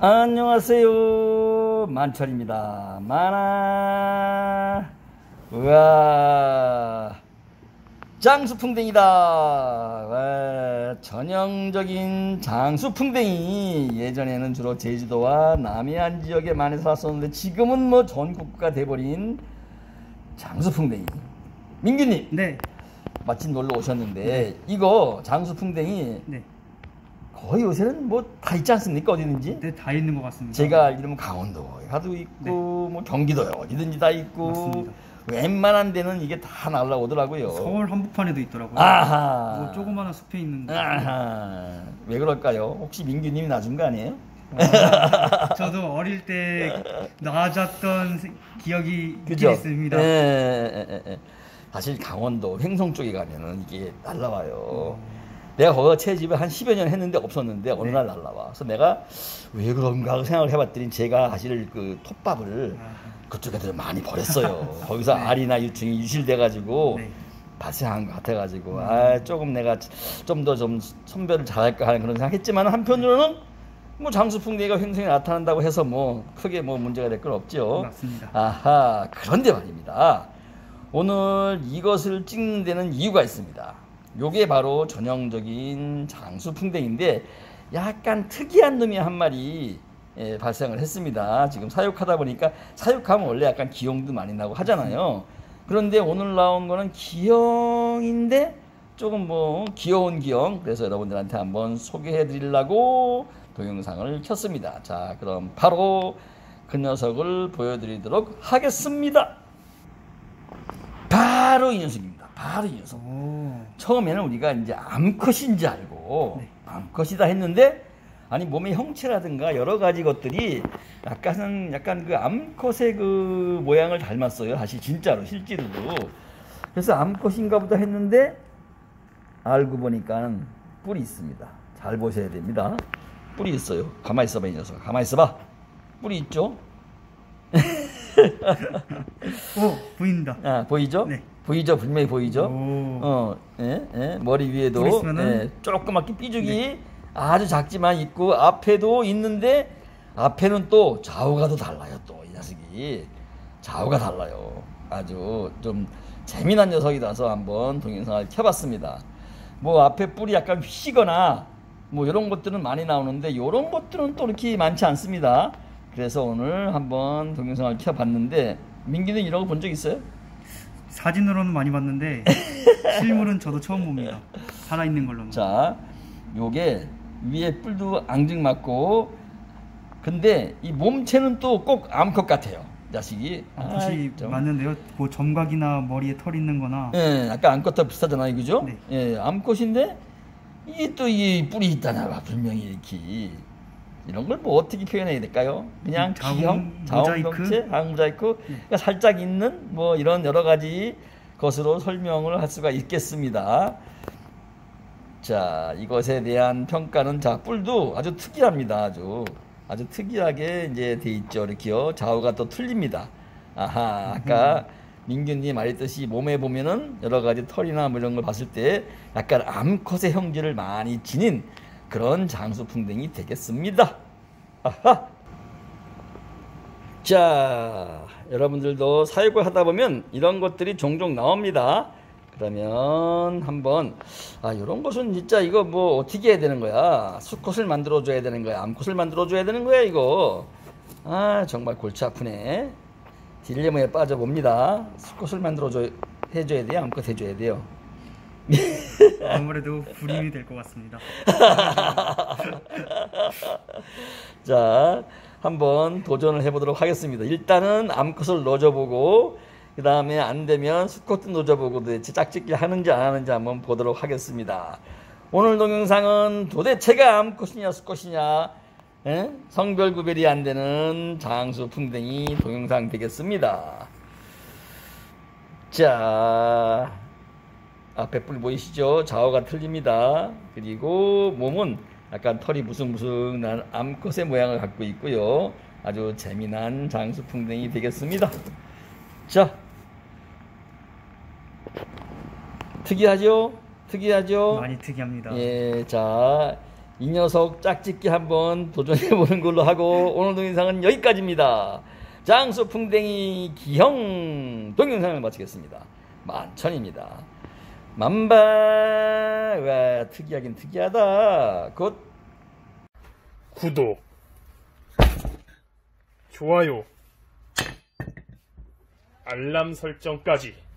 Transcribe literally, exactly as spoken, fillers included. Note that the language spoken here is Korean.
안녕하세요, 만철입니다. 만아. 우와, 장수풍뎅이다. 와, 전형적인 장수풍뎅이. 예전에는 주로 제주도와 남해안 지역에 많이 살았었는데 지금은 뭐 전국구가 돼버린 장수풍뎅이. 민규님, 네. 마침 놀러 오셨는데 네. 이거 장수풍뎅이 네. 거의 요새는 뭐 다 있지 않습니까? 어디든지? 네, 다 있는 것 같습니다. 제가 알기로는 강원도에도 있고, 네. 뭐 경기도에 어디든지 다 있고, 맞습니다. 웬만한 데는 이게 다 날라오더라고요. 서울 한복판에도 있더라고요. 아하. 뭐 조그마한 숲에 있는 거. 아하. 왜 그럴까요? 혹시 민규님이 놔준 거 아니에요? 아, 저도 어릴 때 놔줬던 기억이 그죠? 있습니다. 예, 예, 예, 예. 사실 강원도 횡성 쪽에 가면은 이게 날라와요. 음. 내가 거기가 채집을 한 십여 년 했는데 없었는데 어느 네. 날 날라와. 그래서 내가 왜 그런가 생각을 해봤더니 제가 사실 그 톱밥을 아. 그쪽에들 많이 버렸어요. 거기서 네. 알이나 유충이 유실돼가지고 네. 발생한 것 같아가지고 음. 아 조금 내가 좀 더 좀 선별을 잘할까 하는 그런 생각했지만 한편으로는 뭐 장수풍뎅이가 횡성에 나타난다고 해서 뭐 크게 뭐 문제가 될 건 없죠. 맞습니다. 아하, 그런데 말입니다. 오늘 이것을 찍는 데는 이유가 있습니다. 요게 바로 전형적인 장수풍뎅인데 약간 특이한 놈이 한 마리 예, 발생을 했습니다. 지금 사육하다 보니까 사육하면 원래 약간 기형도 많이 나고 하잖아요. 그런데 오늘 나온 거는 기형인데 조금 뭐 귀여운 기형. 그래서 여러분들한테 한번 소개해 드리려고 동영상을 켰습니다. 자, 그럼 바로 그 녀석을 보여드리도록 하겠습니다. 바로 이 녀석입니다. 바로 이 녀석. 오. 처음에는 우리가 이제 암컷인지 알고 네. 암컷이다 했는데 아니 몸의 형체라든가 여러 가지 것들이 약간은 약간 그 암컷의 그 모양을 닮았어요. 사실 진짜로 실제로도. 그래서 암컷인가 보다 했는데 알고 보니까 뿔이 있습니다. 잘 보셔야 됩니다. 뿔이 있어요. 가만히 있어봐 이 녀석. 가만히 있어봐. 뿔이 있죠? 오, 보인다. 아, 보이죠? 네. 보이죠? 분명히 보이죠? 오. 어, 예, 예. 머리 위에도 예, 조그맣게 삐죽이 네. 아주 작지만 있고 앞에도 있는데 앞에는 또 좌우가 더 달라요. 또 이 녀석이 좌우가 달라요. 아주 좀 재미난 녀석이라서 한번 동영상을 켜봤습니다. 뭐 앞에 뿔이 약간 휘거나 뭐 이런 것들은 많이 나오는데 이런 것들은 또 이렇게 많지 않습니다. 그래서 오늘 한번 동영상을 켜봤는데 민기는 이런 거 본 적 있어요? 사진으로는 많이 봤는데 실물은 저도 처음 봅니다. 살아있는 걸로는. 자, 요게 위에 뿔도 앙증맞고 근데 이 몸체는 또 꼭 암컷 같아요. 자식이. 암컷이 아, 맞는데요. 그 점각이나 머리에 털 있는 거나. 예, 아까 암컷하고 비슷하잖아요. 그죠? 네. 예, 암컷인데 이게 또 이 뿔이 있다나 분명히 이렇게. 이런 걸 뭐 어떻게 표현해야 될까요? 그냥 기형, 자웅동체, 자웅모자이크, 네. 그러니까 살짝 있는 뭐 이런 여러 가지 것으로 설명을 할 수가 있겠습니다. 자, 이것에 대한 평가는 자 뿔도 아주 특이합니다. 아주 아주 특이하게 이제 돼 있죠. 이렇게요. 좌우가 또 틀립니다. 아하, 아까 민규님 말했듯이 몸에 보면은 여러 가지 털이나 뭐 이런 걸 봤을 때 약간 암컷의 형질을 많이 지닌 그런 장수풍뎅이 되겠습니다. 아하. 자, 여러분들도 사육을 하다 보면 이런 것들이 종종 나옵니다. 그러면 한번 아 이런 것은 진짜 이거 뭐 어떻게 해야 되는 거야? 수컷을 만들어 줘야 되는 거야? 암컷을 만들어 줘야 되는 거야 이거? 아 정말 골치 아프네. 딜레마에 빠져봅니다. 수컷을 만들어 줘 해줘야 돼요? 암컷 해줘야 돼요? 아무래도 불임이 될 것 같습니다. 자, 한번 도전을 해보도록 하겠습니다. 일단은 암컷을 넣어줘보고 그 다음에 안되면 수컷도 넣어줘보고 도대체 짝짓기 하는지 안 하는지 한번 보도록 하겠습니다. 오늘 동영상은 도대체가 암컷이냐 수컷이냐 에? 성별 구별이 안되는 장수풍뎅이 동영상 되겠습니다. 자, 앞에 뿔 보이시죠? 좌우가 틀립니다. 그리고 몸은 약간 털이 무승무승한 암컷의 모양을 갖고 있고요. 아주 재미난 장수풍뎅이 되겠습니다. 자, 특이하죠? 특이하죠? 많이 특이합니다. 예, 자, 이 녀석 짝짓기 한번 도전해보는 걸로 하고 오늘 동영상은 여기까지입니다. 장수풍뎅이 기형 동영상을 마치겠습니다. 만천입니다. 만바. 와, 특이하긴 특이하다. 곧 구독, 좋아요, 알람 설정까지